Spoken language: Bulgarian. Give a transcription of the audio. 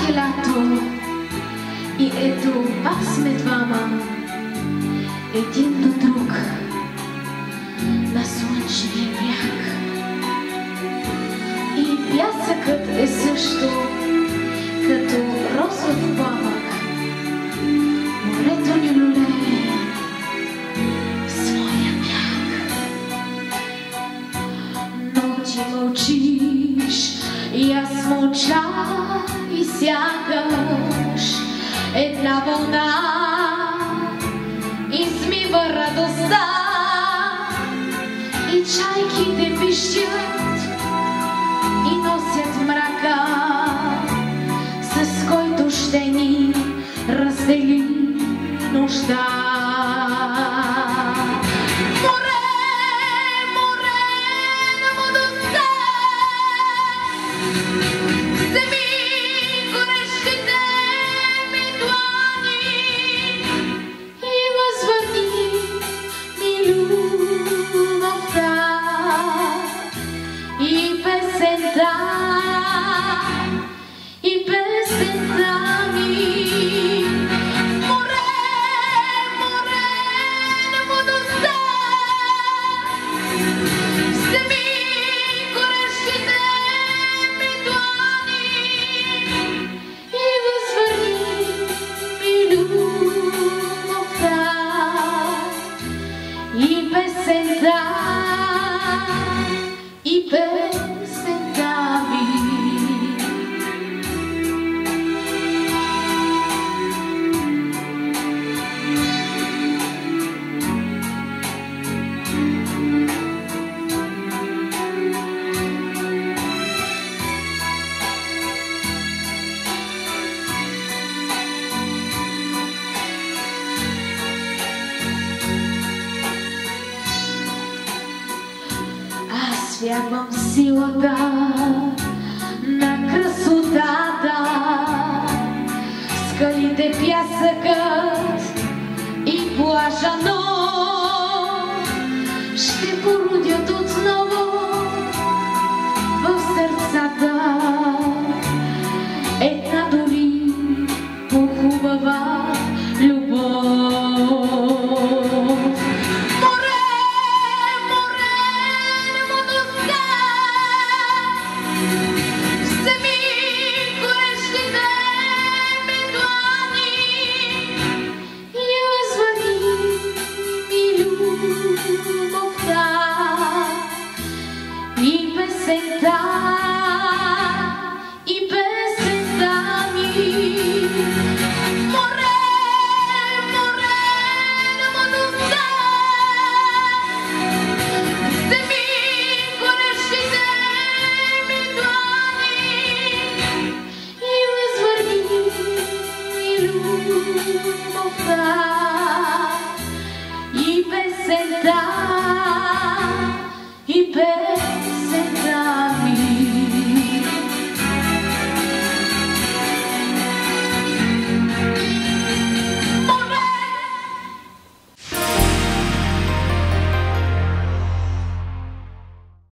е лято и ето пак сме двама, един до друг на слънчевия бряг. И пясъкът е също като розов пламък, морето ни люлее своя бяг. Но ти мълчиш и аз мълча и сякаш една вълна измива радостта и чайките пищят и носят мрака, с който ще ни раздели нощта. И песента ми, море, море на младостта, вземи горещите ми длани и възвърни ми любовта. И песента, и песента ми. Аз вярвам в силата на красотата, скалите, пясъкът и плажа, но ще породят отново в сърцата една дори по-хубава любов. И песента